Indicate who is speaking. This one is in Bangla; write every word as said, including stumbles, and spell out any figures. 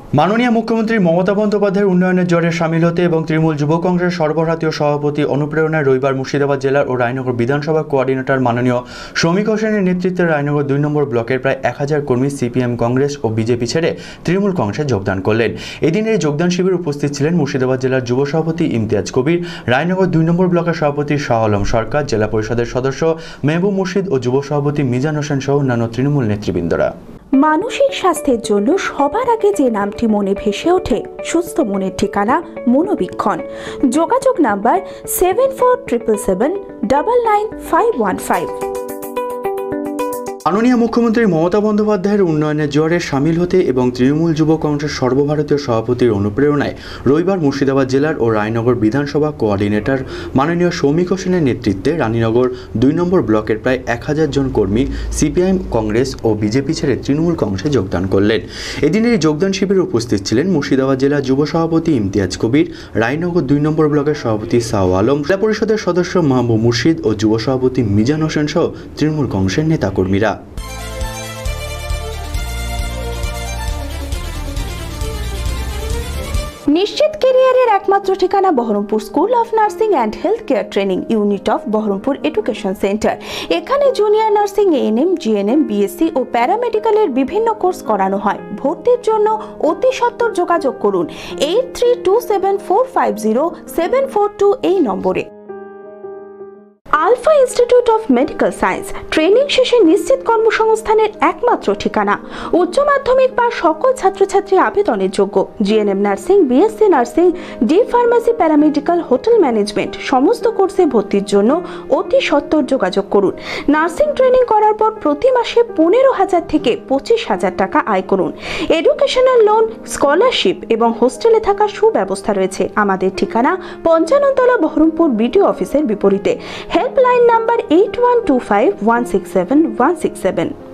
Speaker 1: মাননীয় মুখ্যমন্ত্রী মমতা বন্দ্যোপাধ্যায়ের উন্নয়নের জোরে সামিল হতে এবং তৃণমূল যুব কংগ্রেসের সর্বভারতীয় সভাপতি অনুপ্রেরণায় রবিবার মুর্শিদাবাদ জেলার ও রায়নগর বিধানসভা কোঅর্ডিনেটর মাননীয় শ্রমিক হোসেনের নেতৃত্বে রায়নগর দুই নম্বর ব্লকের প্রায় এক হাজার কর্মী সিপিএম, কংগ্রেস ও বিজেপি ছেড়ে তৃণমূল কংগ্রেসে যোগদান করলেন। এদিনের এই যোগদান শিবিরে উপস্থিত ছিলেন মুর্শিদাবাদ জেলার যুব সভাপতি ইমতিয়াজ কবির, রায়নগর দুই নম্বর ব্লকের সভাপতি শাহ আলম সরকার, জেলা পরিষদের সদস্য মেহবুব মুর্শিদ ও যুব সভাপতি মিজান হোসেন সহ অন্যান্য তৃণমূল নেতৃবৃন্দরা।
Speaker 2: মানসিক স্বাস্থ্যের জন্য সবার আগে যে নামটি মনে ভেসে ওঠে, সুস্থ মনের ঠিকানা মনোবীক্ষণ। যোগাযোগ number seven four triple seven double nine five one five.
Speaker 1: মাননীয় মুখ্যমন্ত্রী মমতা বন্দ্যোপাধ্যায়ের উন্নয়নের জোরে সামিল হতে এবং তৃণমূল যুব কংগ্রেসের সর্বভারতীয় সভাপতির অনুপ্রেরণায় রবিবার মুর্শিদাবাদ জেলার ও রায়নগর বিধানসভা কোঅর্ডিনেটর মাননীয় শ্রমিক হোসেনের নেতৃত্বে রানীনগর দুই নম্বর ব্লকের প্রায় এক হাজার জন কর্মী সিপিআইএম, কংগ্রেস ও বিজেপি ছেড়ে তৃণমূল কংগ্রেসে যোগদান করলেন। এদিনের এই যোগদান শিবিরে উপস্থিত ছিলেন মুর্শিদাবাদ জেলা যুব সভাপতি ইমতিয়াজ কবির, রায়নগর দুই নম্বর ব্লকের সভাপতি শাহ আলম, জেলা পরিষদের সদস্য মেহবুব মুর্শিদ ও যুব সভাপতি মিজান হোসেন সহ তৃণমূল কংগ্রেসের নেতাকর্মীরা।
Speaker 2: নিশ্চিত ক্যারিয়ারের একমাত্র ঠিকানা Berhampore school of nursing and health care training unit of Berhampore education centre. এখানে junior nursing, ANM, GNM, BSc ও প্যারামেডিক্যালের বিভিন্ন কোর্স করানো হয়। ভর্তির জন্য অতি সত্বর যোগাযোগ করুন eight three two seven four five zero seven four two এই নম্বরে। Alpha institute of medical science training শেষে নিশ্চিত কর্মসংস্থানের একমাত্র ঠিকানা। উচ্চ মাধ্যমিক বা সকল ছাত্রছাত্রী আবেদনের যোগ্য। GNM nursing, BSc nursing, D pharmacy, paramedical, hotel management সমস্ত কোর্সে ভর্তির জন্য অতি সত্বর যোগাযোগ করুন। নার্সিং ট্রেনিং করার পর প্রতি মাসে পনেরো হাজার থেকে পঁচিশ হাজার টাকা আয় করুন। এডুকেশনাল লোন, স্কলারশিপ এবং হোস্টেলে থাকার সুব্যবস্থা রয়েছে। আমাদের ঠিকানা পঞ্চাননতলা, বহরমপুর বিডিও অফিসের বিপরীতে। Helpline number eight one two five one six seven one six seven.